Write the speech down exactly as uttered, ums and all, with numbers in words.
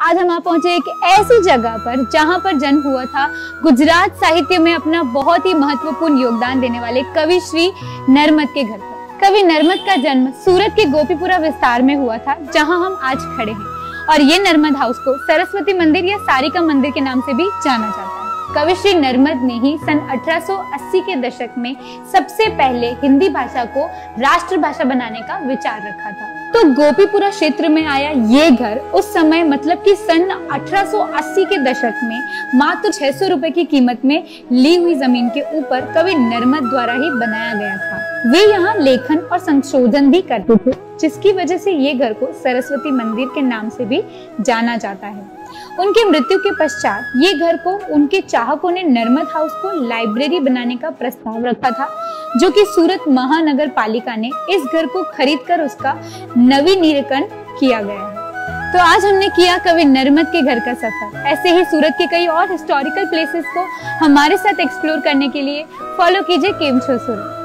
आज हम आप पहुंचे एक ऐसी जगह पर जहां पर जन्म हुआ था गुजरात साहित्य में अपना बहुत ही महत्वपूर्ण योगदान देने वाले कवि श्री नर्मद के घर पर। कवि नर्मद का जन्म सूरत के गोपीपुरा विस्तार में हुआ था, जहां हम आज खड़े हैं। और ये नर्मद हाउस को सरस्वती मंदिर या सारिका मंदिर के नाम से भी जाना जाता है। कवि श्री नर्मद ने ही सन अठारह सौ अस्सी के दशक में सबसे पहले हिंदी भाषा को राष्ट्रभाषा बनाने का विचार रखा था। तो गोपीपुरा क्षेत्र में आया ये घर उस समय मतलब कि सन अठारह सौ अस्सी के दशक में मात्र छह सौ रुपए की कीमत में ली हुई जमीन के ऊपर कवि नर्मद द्वारा ही बनाया गया था। वे यहाँ लेखन और संशोधन भी करते थे, जिसकी वजह से ये घर को सरस्वती मंदिर के नाम से भी जाना जाता है। उनके मृत्यु के पश्चात ये घर को उनके चाहकों ने नर्मद हाउस को लाइब्रेरी बनाने का प्रस्ताव रखा था, जो कि सूरत महानगर पालिका ने इस घर को खरीदकर उसका नवीनीकरण किया गया है। तो आज हमने किया कवि नर्मद के घर का सफर। ऐसे ही सूरत के कई और हिस्टोरिकल प्लेसेस को हमारे साथ एक्सप्लोर करने के लिए फॉलो कीजिए केम शो सूरत।